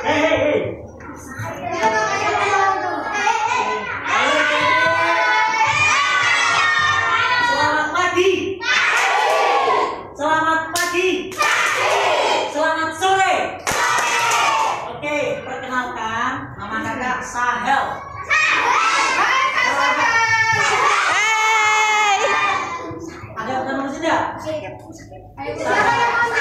Selamat pagi. Selamat pagi. Selamat sore. Oke, perkenalkan nama kakak Sahel. Ada yang mau tidak?